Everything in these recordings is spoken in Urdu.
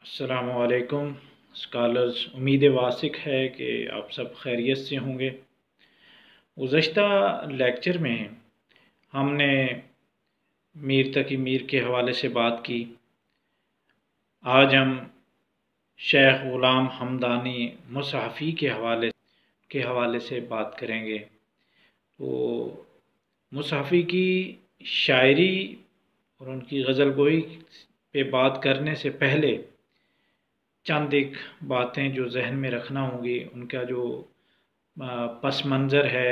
السلام علیکم اسکالرز، امید واثق ہے کہ آپ سب خیریت سے ہوں گے۔ گزشتہ لیکچر میں ہم نے میر تقی میر کے حوالے سے بات کی۔ آج ہم شیخ غلام حمدانی مصحفی کے حوالے سے بات کریں گے۔ تو مصحفی کی شاعری اور ان کی غزل گوئی پہ بات کرنے سے پہلے چند ایک باتیں جو ذہن میں رکھنا ہوں گی، ان کا جو پس منظر ہے،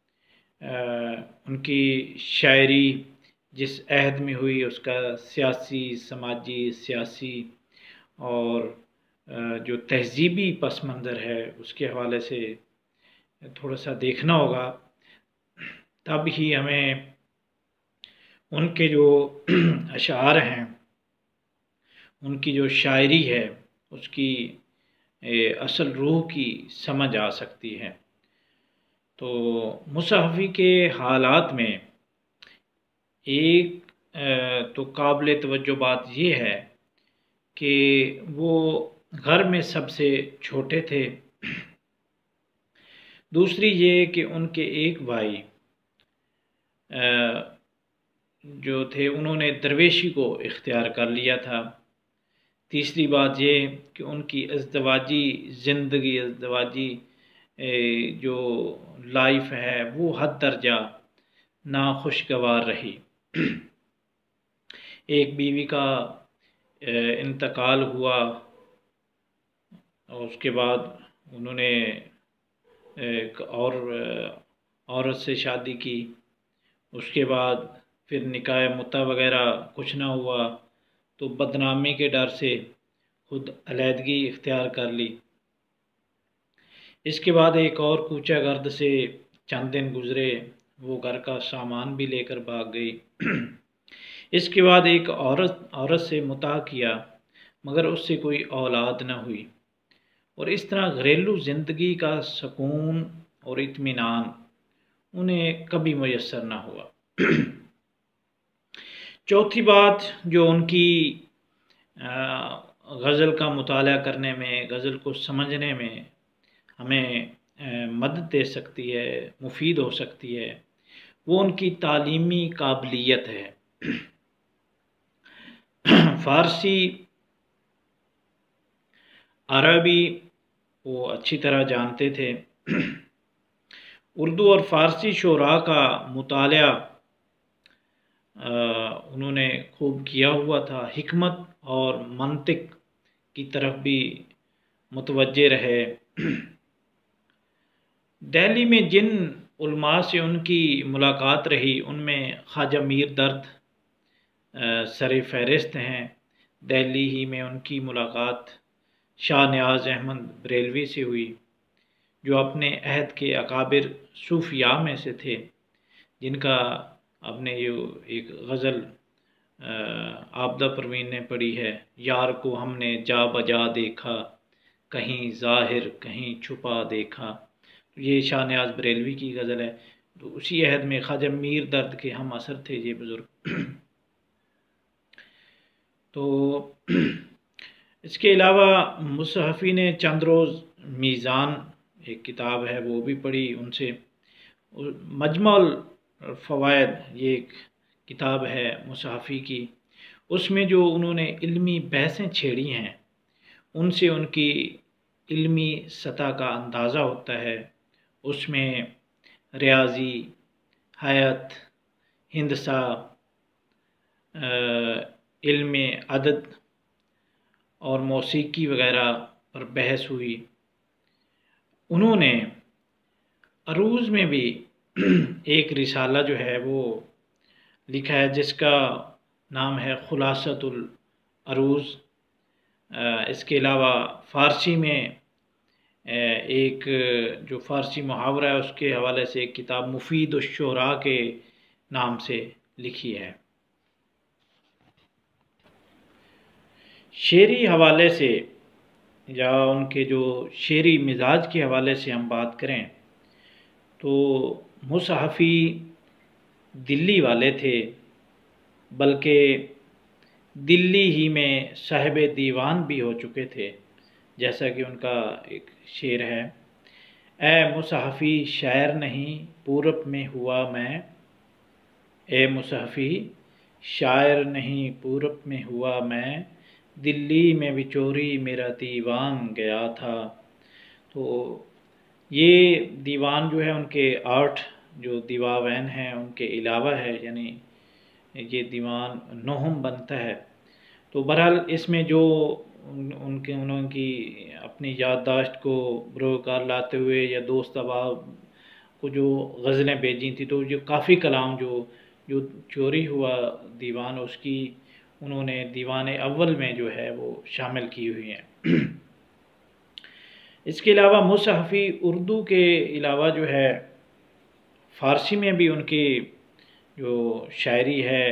ان کی شاعری جس عہد میں ہوئی اس کا سیاسی، سماجی، سیاسی اور جو تہذیبی پس منظر ہے اس کے حوالے سے تھوڑا سا دیکھنا ہوگا، تب ہی ہمیں ان کے جو اشعار ہیں، ان کی جو شاعری ہے، اس کی اصل روح کی سمجھ آ سکتی ہے۔ تو مصحفی کے حالات میں ایک تو قابل توجہ بات یہ ہے کہ وہ گھر میں سب سے چھوٹے تھے۔ دوسری یہ کہ ان کے ایک بھائی جو تھے انہوں نے درویشی کو اختیار کر لیا تھا۔ تیسری بات یہ کہ ان کی ازدواجی زندگی، ازدواجی جو لائف ہے وہ حد درجہ ناخوشگوار رہی۔ ایک بیوی کا انتقال ہوا اور اس کے بعد انہوں نے ایک اور عورت سے شادی کی، اس کے بعد پھر نکاح متع وغیرہ کچھ نہ ہوا تو بدنامی کے ڈر سے خود علیحدگی اختیار کر لی۔ اس کے بعد ایک اور کوچہ گرد سے چند دن گزرے، وہ گھر کا سامان بھی لے کر بھاگ گئی۔ اس کے بعد ایک عورت سے متع کیا مگر اس سے کوئی اولاد نہ ہوئی، اور اس طرح گھریلو زندگی کا سکون اور اطمینان انہیں کبھی میسر نہ ہوا۔ چوتھی بات جو ان کی غزل کا مطالعہ کرنے میں، غزل کو سمجھنے میں ہمیں مدد دے سکتی ہے، مفید ہو سکتی ہے، وہ ان کی تعلیمی قابلیت ہے۔ فارسی، عربی وہ اچھی طرح جانتے تھے۔ اردو اور فارسی شعراء کا مطالعہ انہوں نے خوب کیا ہوا تھا۔ حکمت اور منطق کی طرف بھی متوجہ رہے۔ دہلی میں جن علماء سے ان کی ملاقات رہی ان میں خواجہ میر درد سر فہرست ہیں۔ دہلی ہی میں ان کی ملاقات شاہ نیاز احمد بریلوی سے ہوئی، جو اپنے عہد کے اکابر صوفیاء میں سے تھے، جن کا آپ نے یہ ایک غزل عابدہ پروین نے پڑھی ہے، یار کو ہم نے جا بجا دیکھا، کہیں ظاہر کہیں چھپا دیکھا۔ یہ شاہ نیاز بریلوی کی غزل ہے۔ تو اسی عہد میں خواجہ میر درد کے ہم عصر تھے یہ بزرگ۔ تو اس کے علاوہ مصحفی نے چند روز میزان ایک کتاب ہے وہ بھی پڑھی ان سے۔ مجمع الفوائد یہ ایک کتاب ہے مصحفی کی، اس میں جو انہوں نے علمی بحثیں چھیڑی ہیں ان سے ان کی علمی سطح کا اندازہ ہوتا ہے۔ اس میں ریاضی، حیات، ہندسہ، علم عدد اور موسیقی وغیرہ پر بحث ہوئی۔ انہوں نے عروض میں بھی ایک رسالہ جو ہے وہ لکھا ہے جس کا نام ہے خلاصۃ العروض۔ اس کے علاوہ فارسی میں ایک جو فارسی محاورہ ہے اس کے حوالے سے ایک کتاب مفید الشعراء کے نام سے لکھی ہے۔ شعری حوالے سے یا ان کے جو شعری مزاج کے حوالے سے ہم بات کریں تو مصحفی دلی والے تھے، بلکہ دلی ہی میں صاحب دیوان بھی ہو چکے تھے، جیسا کہ ان کا ایک شعر ہے: اے مصحفی شاعر نہیں پورب میں ہوا میں، اے مصحفی شاعر نہیں پورب میں ہوا میں، دلی میں بچوری میرا دیوان گیا تھا۔ تو یہ دیوان جو ہے ان کے 8 جو دیواوین ہیں ان کے علاوہ ہے، یعنی یہ دیوان 9 بنتا ہے۔ تو بہرحال اس میں جو انہوں کی اپنی یادداشت کو بروکار لاتے ہوئے یا دوست احباب کو جو غزلیں بھیجی تھیں، تو جو کافی کلام جو چوری ہوا دیوان، اس کی انہوں نے دیوان اول میں جو ہے وہ شامل کی ہوئی ہیں۔ اس کے علاوہ مصحفی اردو کے علاوہ جو ہے فارسی میں بھی ان کی جو شاعری ہے،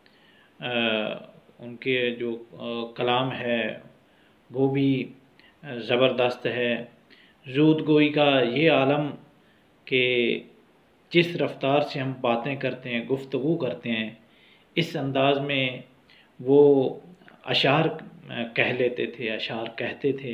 ان کے جو کلام ہے وہ بھی زبردست ہے۔ زود گوئی کا یہ عالم کہ جس رفتار سے ہم باتیں کرتے ہیں، گفتگو کرتے ہیں، اس انداز میں وہ اشعار کہہ لیتے تھے، اشعار کہتے تھے،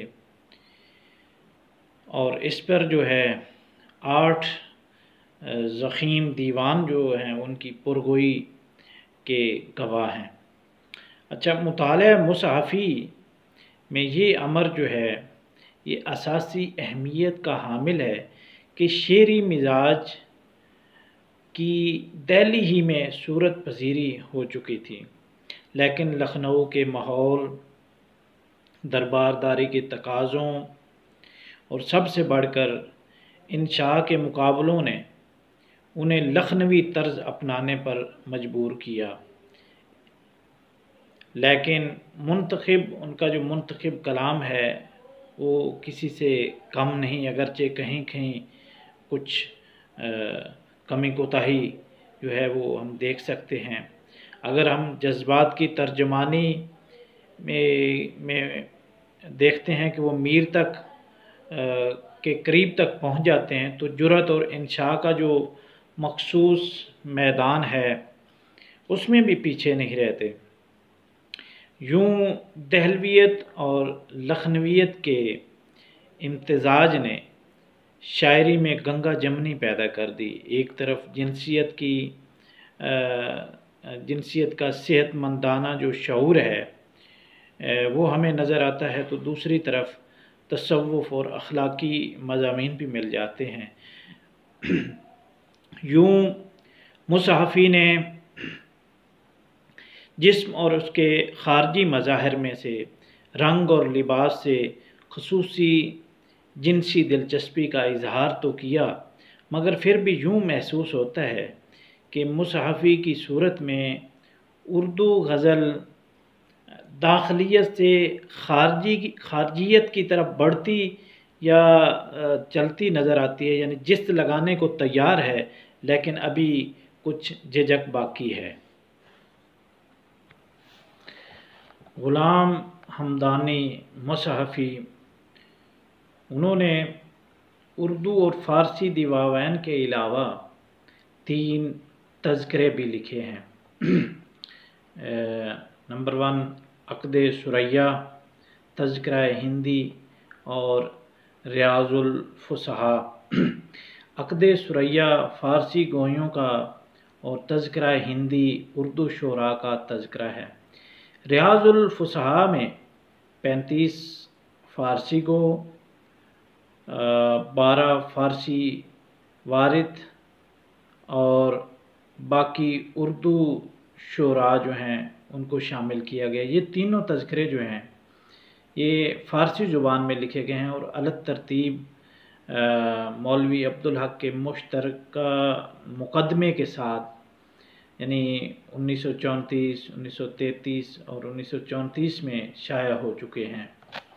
اور اس پر جو ہے 8 ضخیم دیوان جو ہیں ان کی پرگوئی کے گواہ ہیں۔ اچھا، مطالعہ مصحفی میں یہ امر جو ہے یہ اساسی اہمیت کا حامل ہے کہ شعری مزاج کی دہلی ہی میں صورت پذیری ہو چکی تھی، لیکن لکھنؤ کے ماحول، دربارداری کے تقاضوں اور سب سے بڑھ کر انشاء کے مقابلوں نے انہیں لکھنوی طرز اپنانے پر مجبور کیا۔ لیکن ان کا جو منتخب کلام ہے وہ کسی سے کم نہیں، اگرچہ کہیں کہیں کچھ کمی کوتاہی جو ہے وہ ہم دیکھ سکتے ہیں۔ اگر ہم جذبات کی ترجمانی میں دیکھتے ہیں کہ وہ میر تک کے قریب تک پہنچ جاتے ہیں، تو جرأت اور انشاء کا جو مخصوص میدان ہے اس میں بھی پیچھے نہیں رہتے۔ یوں دہلویت اور لکھنویت کے امتزاج نے شاعری میں گنگا جمنی پیدا کر دی۔ ایک طرف جنسیت کا صحت مندانہ جو شعور ہے وہ ہمیں نظر آتا ہے، تو دوسری طرف تصوف اور اخلاقی مضامین بھی مل جاتے ہیں۔ یوں مصحفی نے جسم اور اس کے خارجی مظاہر میں سے رنگ اور لباس سے خصوصی جنسی دلچسپی کا اظہار تو کیا، مگر پھر بھی یوں محسوس ہوتا ہے کہ مصحفی کی صورت میں اردو غزل داخلیت سے خارجیت کی طرف بڑھتی یا چلتی نظر آتی ہے، یعنی جست لگانے کو تیار ہے لیکن ابھی کچھ جھجک باقی ہے۔ غلام حمدانی مصحفی، انہوں نے اردو اور فارسی دیواوین کے علاوہ 3 تذکرے بھی لکھے ہیں۔ نمبر 1 عقد ثریا، تذکرہ ہندی اور ریاض الفصحاء۔ عقد ثریا فارسی گویوں کا اور تذکرہ ہندی اردو شعراء کا تذکرہ ہے۔ ریاض الفصحاء میں 35 فارسی گو، 12 فارسی وارث اور باقی اردو شعراء جو ہیں ان کو شامل کیا گیا۔ یہ تینوں تذکرے جو ہیں یہ فارسی زبان میں لکھے گئے ہیں اور الگ ترتیب مولوی عبدالحق کے مشترکہ مقدمے کے ساتھ، یعنی 1934، 1933 اور 1934 میں شائع ہو چکے ہیں۔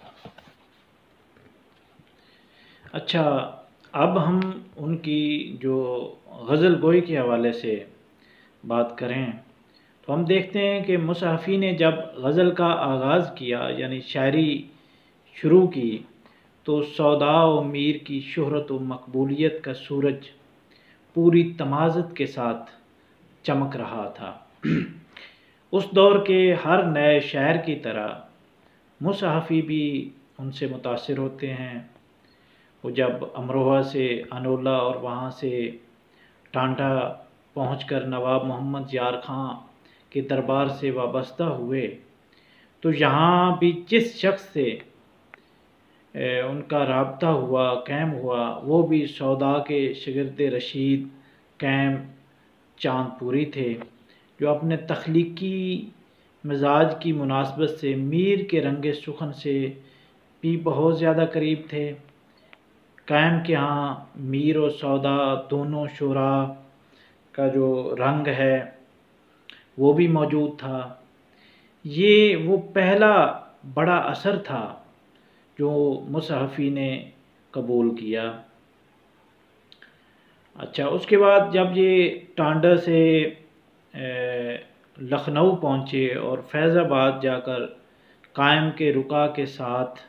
اچھا، اب ہم ان کی جو غزل گوئی کے حوالے سے بات کریں تو ہم دیکھتے ہیں کہ مصحفی نے جب غزل کا آغاز کیا، یعنی شاعری شروع کی، تو سودا و میر کی شہرت و مقبولیت کا سورج پوری تمازت کے ساتھ چمک رہا تھا۔ اس دور کے ہر نئے شاعر کی طرح مصحفی بھی ان سے متاثر ہوتے ہیں۔ وہ جب امروہہ سے انولہ اور وہاں سے ٹانڈا پہنچ کر نواب محمد یار خان کے دربار سے وابستہ ہوئے تو یہاں بھی جس شخص سے ان کا رابطہ ہوا، قائم ہوا، وہ بھی سودا کے شاگرد رشید قائم چاند پوری تھے، جو اپنے تخلیقی مزاج کی مناسبت سے میر کے رنگ سخن سے بھی بہت زیادہ قریب تھے۔ قائم کے ہاں میر و سودا دونوں شعراء کا جو رنگ ہے وہ بھی موجود تھا۔ یہ وہ پہلا بڑا اثر تھا جو مصحفی نے قبول کیا۔ اچھا، اس کے بعد جب یہ ٹانڈا سے لکھنؤ پہنچے اور فیض آباد جا کر قائم کے رکا کے ساتھ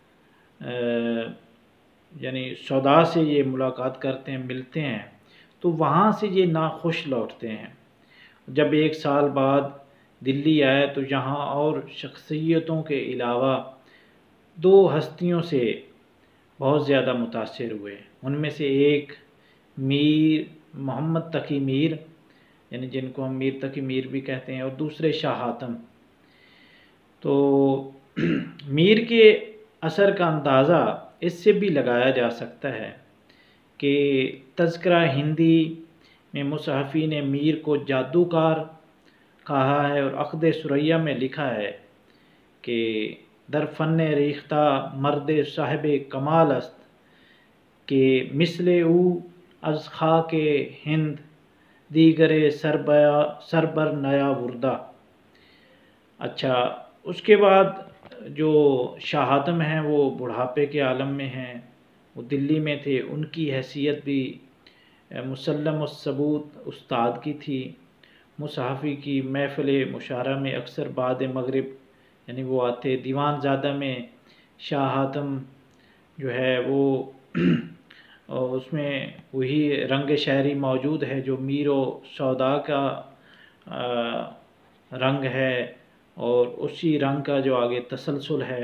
یعنی سودا سے یہ ملاقات کرتے ہیں، ملتے ہیں، تو وہاں سے یہ ناخوش لوٹتے ہیں۔ جب 1 سال بعد دلی آئے تو یہاں اور شخصیتوں کے علاوہ 2 ہستیوں سے بہت زیادہ متاثر ہوئے۔ ان میں سے ایک میر محمد تقی میر، یعنی جن کو ہم میر تقی میر بھی کہتے ہیں، اور دوسرے شاہ حاتم۔ تو میر کے اثر کا اندازہ اس سے بھی لگایا جا سکتا ہے کہ تذکرہ ہندی میں مصحفی نے میر کو جادوکار کہا ہے، اور عقد ثریا میں لکھا ہے کہ در فن ریختہ مرد صاحب کمال است کہ مثل او از خاک ہند دیگر سربر نیا وردہ۔ اچھا، اس کے بعد جو شاہ حاتم ہیں وہ بڑھاپے کے عالم میں ہیں، وہ دلی میں تھے، ان کی حیثیت بھی مسلم الثبوت استاد کی تھی۔ مصحفی کی محفل مشاعرہ میں اکثر بعد مغرب یعنی وہ آتے۔ دیوان زادہ میں شاہ حاتم جو ہے وہ اس میں وہی رنگ شاعری موجود ہے جو میر و سودا کا رنگ ہے، اور اسی رنگ کا جو آگے تسلسل ہے۔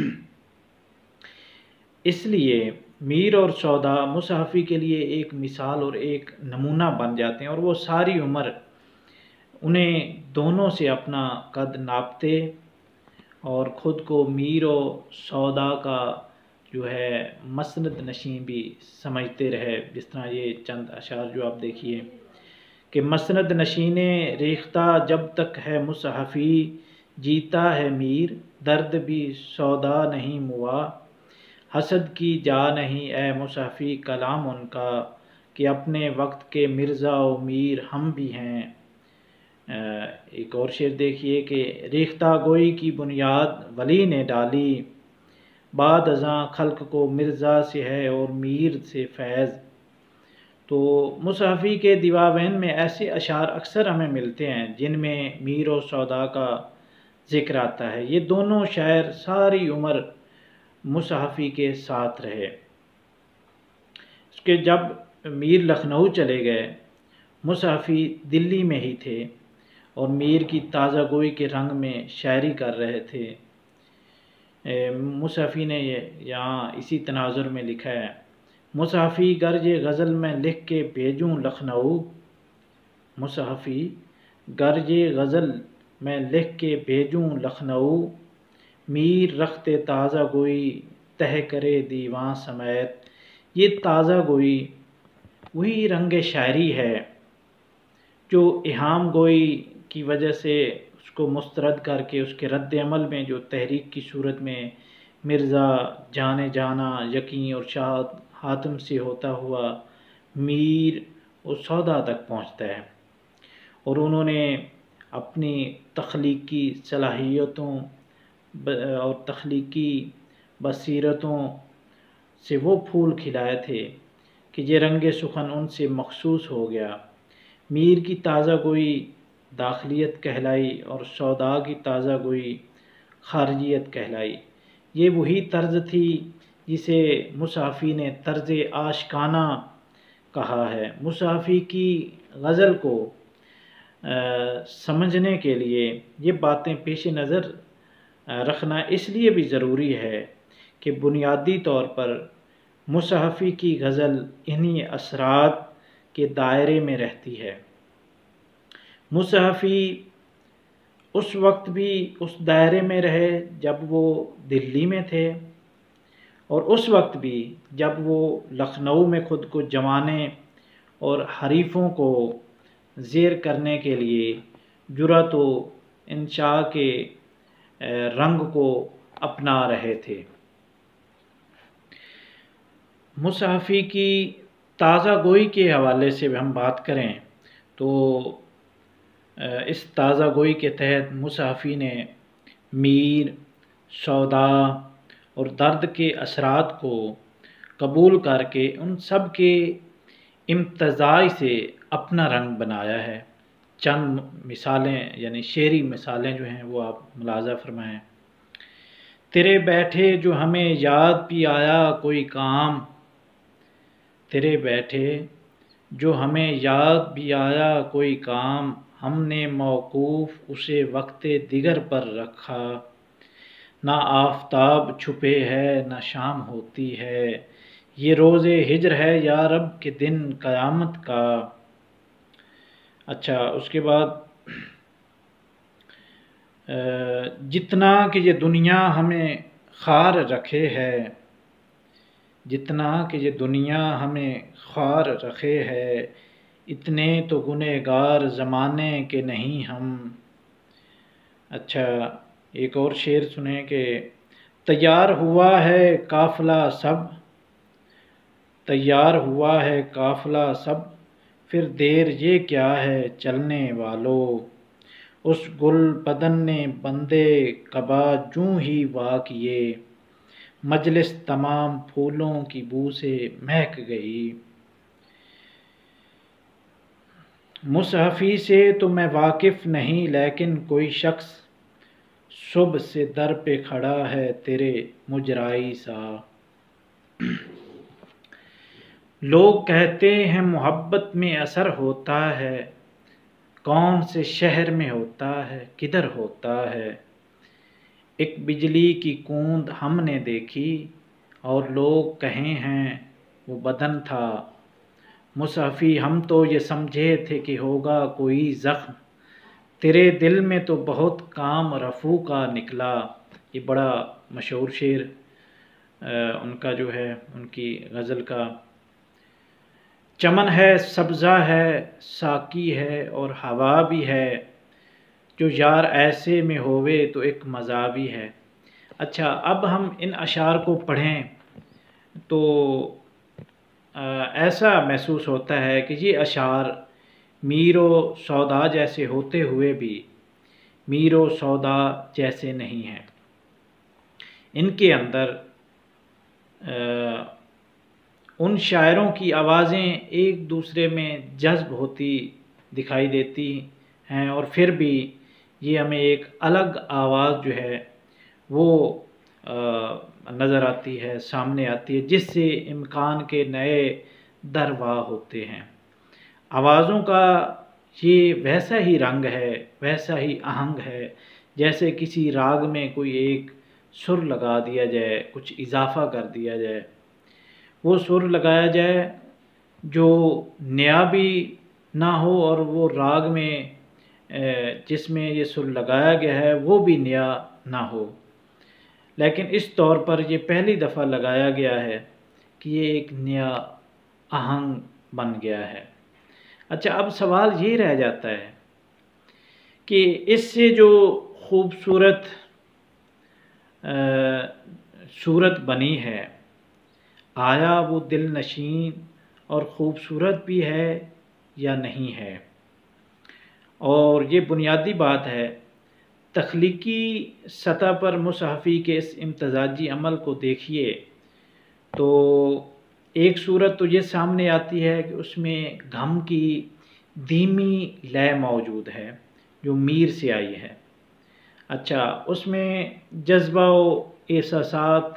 اس لیے میر اور سودا مصحفی کے لیے ایک مثال اور ایک نمونہ بن جاتے ہیں، اور وہ ساری عمر انہیں دونوں سے اپنا قد ناپتے اور خود کو میر و سودا کا جو ہے مسند نشین بھی سمجھتے رہے۔ جس طرح یہ چند اشعار جو آپ دیکھیے کہ مسند نشین ریختہ جب تک ہے مصحفی، جیتا ہے میر درد بھی سودا نہیں موا، حسد کی جا نہیں اے مصحفی کلام ان کا، کہ اپنے وقت کے مرزا و میر ہم بھی ہیں۔ ایک اور شعر دیکھیے کہ ریختہ گوئی کی بنیاد ولی نے ڈالی، بعد ازاں خلق کو مرزا سے ہے اور میر سے فیض۔ تو مصحفی کے دیواوین میں ایسے اشعار اکثر ہمیں ملتے ہیں جن میں میر و سودا کا ذکر آتا ہے۔ یہ دونوں شاعر ساری عمر مصحفی کے ساتھ رہے۔ اس کے جب میر لکھنؤ چلے گئے، مصحفی دلی میں ہی تھے اور میر کی تازہ گوئی کے رنگ میں شاعری کر رہے تھے۔ مصحفی نے یہاں اسی تناظر میں لکھا ہے، مصحفی گرج غزل میں لکھ کے بھیجوں لکھنؤ، مصحفی گرج غزل میں لکھ کے بھیجوں لکھنؤ، میر رخت تازہ گوئی تہ کرے دیواں سمیت۔ یہ تازہ گوئی وہی رنگ شاعری ہے جو اہام گوئی کی وجہ سے اس کو مسترد کر کے اس کے رد عمل میں جو تحریک کی صورت میں مرزا جانے جانا یقین اور شاہ حاتم سے ہوتا ہوا میر و سودا تک پہنچتا ہے، اور انہوں نے اپنی تخلیقی صلاحیتوں اور تخلیقی بصیرتوں سے وہ پھول کھلائے تھے کہ یہ رنگ سخن ان سے مخصوص ہو گیا۔ میر کی تازہ گوئی داخلیت کہلائی اور سودا کی تازہ گوئی خارجیت کہلائی۔ یہ وہی طرز تھی جسے مصحفی نے طرز عاشقانہ کہا ہے۔ مصحفی کی غزل کو سمجھنے کے لیے یہ باتیں پیش نظر رکھنا اس لیے بھی ضروری ہے کہ بنیادی طور پر مصحفی کی غزل انہی اثرات کے دائرے میں رہتی ہے۔ مصحفی اس وقت بھی اس دائرے میں رہے جب وہ دلی میں تھے، اور اس وقت بھی جب وہ لکھنؤ میں خود کو جمانے اور حریفوں کو زیر کرنے کے لیے جرأت و انشاء کے رنگ کو اپنا رہے تھے۔ مصحفی کی تازہ گوئی کے حوالے سے ہم بات کریں تو اس تازہ گوئی کے تحت مصحفی نے میر، سودا اور درد کے اثرات کو قبول کر کے ان سب کے امتزاج سے اپنا رنگ بنایا ہے۔ چند مثالیں یعنی شعری مثالیں جو ہیں وہ آپ ملاحظہ فرمائیں۔ تیرے بیٹھے جو ہمیں یاد بھی آیا کوئی کام، تیرے بیٹھے جو ہمیں یاد بھی آیا کوئی کام، ہم نے موقوف اسے وقت دیگر پر رکھا، نہ آفتاب چھپے ہے نہ شام ہوتی ہے، یہ روز ہجر ہے یا رب کے دن قیامت کا۔ اچھا، اس کے بعد جتنا کہ یہ دنیا ہمیں خوار رکھے ہے، جتنا کہ یہ دنیا ہمیں خوار رکھے ہے، اتنے تو گنہگار زمانے کے نہیں ہم۔ اچھا، ایک اور شعر سنیں کہ تیار ہوا ہے قافلہ سب، تیار ہوا ہے قافلہ سب، پھر دیر یہ کیا ہے چلنے والو، اس گل بدن نے بندے قبا جوں ہی وا کیے، مجلس تمام پھولوں کی بو سے مہک گئی۔ مصحفی سے تو میں واقف نہیں، لیکن کوئی شخص صبح سے در پہ کھڑا ہے تیرے مجرائی سا۔ لوگ کہتے ہیں محبت میں اثر ہوتا ہے، کون سے شہر میں ہوتا ہے کدھر ہوتا ہے، ایک بجلی کی کوند ہم نے دیکھی اور لوگ کہیں ہیں وہ بدن تھا، مصحفی ہم تو یہ سمجھے تھے کہ ہوگا کوئی زخم، تیرے دل میں تو بہت کام رفو کا نکلا۔ یہ بڑا مشہور شعر ان کا جو ہے ان کی غزل کا۔ چمن ہے سبزہ ہے ساقی ہے اور ہوا بھی ہے، جو یار ایسے میں ہووے تو ایک مزہ بھی ہے۔ اچھا، اب ہم ان اشعار کو پڑھیں تو ایسا محسوس ہوتا ہے کہ یہ اشعار میر و سودا جیسے ہوتے ہوئے بھی میر و سودا جیسے نہیں ہیں۔ ان کے اندر ان شاعروں کی آوازیں ایک دوسرے میں جذب ہوتی دکھائی دیتی ہیں، اور پھر بھی یہ ہمیں ایک الگ آواز جو ہے وہ نظر آتی ہے، سامنے آتی ہے، جس سے امکان کے نئے دروا ہوتے ہیں۔ آوازوں کا یہ ویسا ہی رنگ ہے، ویسا ہی آہنگ ہے، جیسے کسی راگ میں کوئی ایک سر لگا دیا جائے، کچھ اضافہ کر دیا جائے، وہ سر لگایا جائے جو نیا بھی نہ ہو اور وہ راگ میں جس میں یہ سر لگایا گیا ہے وہ بھی نیا نہ ہو، لیکن اس طور پر یہ پہلی دفعہ لگایا گیا ہے کہ یہ ایک نیا آہنگ بن گیا ہے۔ اچھا، اب سوال یہ رہ جاتا ہے کہ اس سے جو خوبصورت صورت بنی ہے، آیا وہ دل نشین اور خوبصورت بھی ہے یا نہیں ہے؟ اور یہ بنیادی بات ہے، تخلیقی سطح پر مصحفی کے اس امتزاجی عمل کو دیکھیے تو ایک صورت تو یہ سامنے آتی ہے کہ اس میں غم کی دھیمی لے موجود ہے جو میر سے آئی ہے۔ اچھا، اس میں جذبہ و احساسات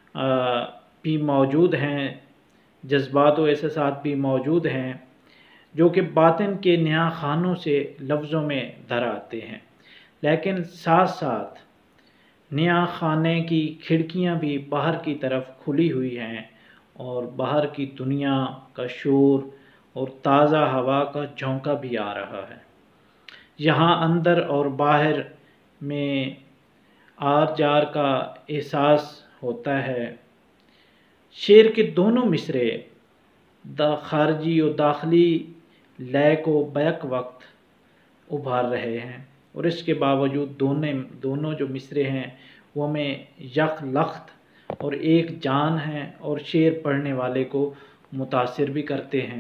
بھی موجود ہیں، جذبات و احساسات بھی موجود ہیں، جو کہ باطن کے نیا خانوں سے لفظوں میں در آتے ہیں، لیکن ساتھ ساتھ نیا خانے کی کھڑکیاں بھی باہر کی طرف کھلی ہوئی ہیں اور باہر کی دنیا کا شور اور تازہ ہوا کا جھونکا بھی آ رہا ہے۔ یہاں اندر اور باہر میں آر جار کا احساس ہوتا ہے۔ شعر کے دونوں مصرعے خارجی و داخلی لے کو بیک وقت ابھار رہے ہیں، اور اس کے باوجود دونوں جو مصرعے ہیں وہ میں یک لخت اور ایک جان ہیں اور شعر پڑھنے والے کو متاثر بھی کرتے ہیں۔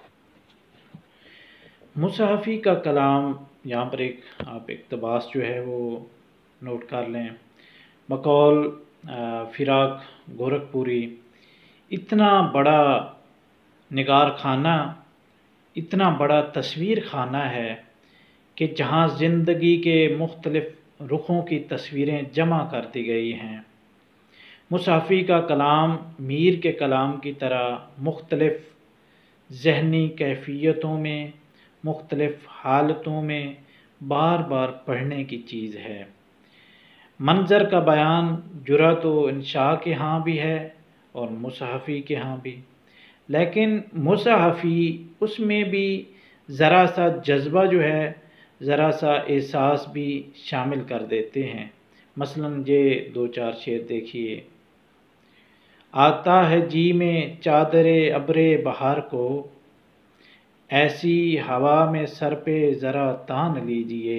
مصحفی کا کلام، یہاں پر آپ اقتباس جو ہے وہ نوٹ کر لیں، بقول فراق گورکھپوری، اتنا بڑا نگار خانہ، اتنا بڑا تصویر خانہ ہے کہ جہاں زندگی کے مختلف رخوں کی تصویریں جمع کر دی گئی ہیں۔ مصحفی کا کلام میر کے کلام کی طرح مختلف ذہنی کیفیتوں میں، مختلف حالتوں میں بار بار پڑھنے کی چیز ہے۔ منظر کا بیان جرأت و انشاء کے ہاں بھی ہے اور مصحفی کے ہاں بھی، لیکن مصحفی اس میں بھی ذرا سا جذبہ جو ہے، ذرا سا احساس بھی شامل کر دیتے ہیں۔ مثلاً یہ دو چار شعر دیکھیے۔ آتا ہے جی میں چادر ابر بہار کو، ایسی ہوا میں سر پہ ذرا تان لیجئے،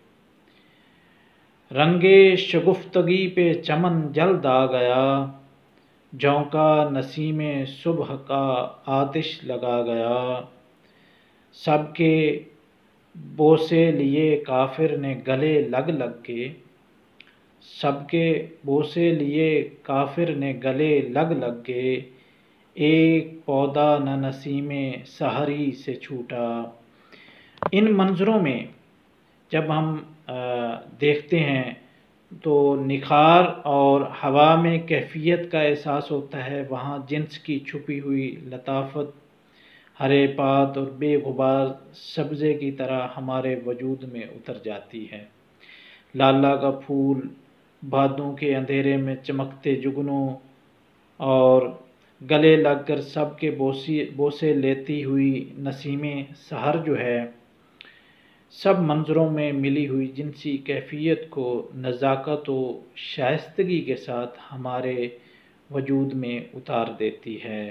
رنگ شگفتگی پہ چمن جلد آ گیا، جھونکا نسیم صبح کا آتش لگا گیا، سب کے بوسے لیے کافر نے گلے لگ لگ کے، سب کے بوسے لیے کافر نے گلے لگ لگ کے، ایک پودا نہ نسیم سحری سے چھوٹا۔ ان منظروں میں جب ہم دیکھتے ہیں تو نکھار اور ہوا میں کیفیت کا احساس ہوتا ہے، وہاں جنس کی چھپی ہوئی لطافت ہرے پات اور بے غبار سبزے کی طرح ہمارے وجود میں اتر جاتی ہے۔ لالا کا پھول بادوں کے اندھیرے میں چمکتے جگنوں اور گلے لگ کر سب کے بوسے لیتی ہوئی نسیم سحر جو ہے، سب منظروں میں ملی ہوئی جنسی کیفیت کو نزاکت و شائستگی کے ساتھ ہمارے وجود میں اتار دیتی ہے۔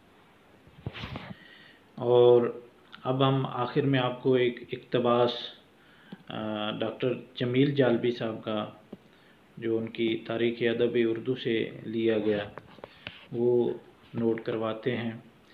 اور اب ہم آخر میں آپ کو ایک اقتباس ڈاکٹر جمیل جالبی صاحب کا، جو ان کی تاریخ ادب اردو سے لیا گیا، وہ نوٹ کرواتے ہیں۔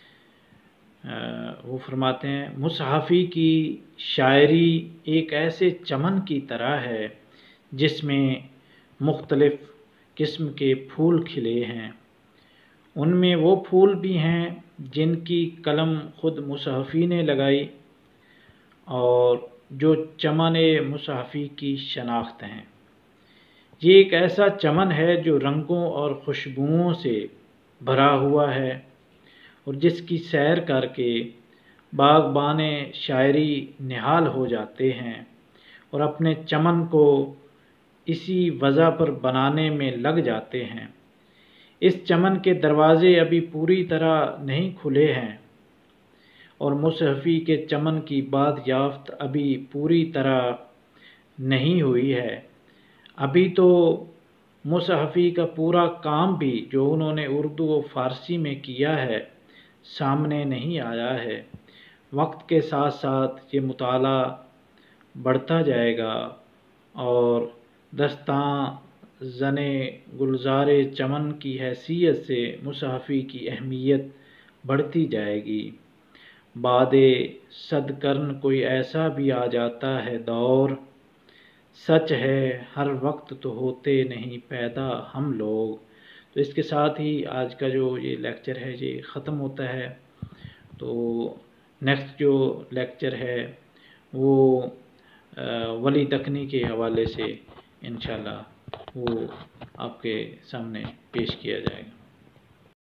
وہ فرماتے ہیں، مصحفی کی شاعری ایک ایسے چمن کی طرح ہے جس میں مختلف قسم کے پھول کھلے ہیں۔ ان میں وہ پھول بھی ہیں جن کی قلم خود مصحفی نے لگائی اور جو چمن مصحفی کی شناخت ہیں۔ یہ ایک ایسا چمن ہے جو رنگوں اور خوشبوؤں سے بھرا ہوا ہے اور جس کی سیر کر کے باغبان شاعری نہال ہو جاتے ہیں اور اپنے چمن کو اسی وضع پر بنانے میں لگ جاتے ہیں۔ اس چمن کے دروازے ابھی پوری طرح نہیں کھلے ہیں اور مصحفی کے چمن کی باد یافت ابھی پوری طرح نہیں ہوئی ہے۔ ابھی تو مصحفی کا پورا کام بھی جو انہوں نے اردو و فارسی میں کیا ہے سامنے نہیں آیا ہے۔ وقت کے ساتھ ساتھ یہ مطالعہ بڑھتا جائے گا اور دستاں زن گلزار چمن کی حیثیت سے مصحفی کی اہمیت بڑھتی جائے گی۔ بعد صد قرن کوئی ایسا بھی آ جاتا ہے دور، سچ ہے ہر وقت تو ہوتے نہیں پیدا ہم لوگ۔ تو اس کے ساتھ ہی آج کا جو یہ لیکچر ہے یہ ختم ہوتا ہے۔ تو نیکسٹ جو لیکچر ہے وہ ولی دکنی کے حوالے سے انشاءاللہ وہ آپ کے سامنے پیش کیا جائے گا۔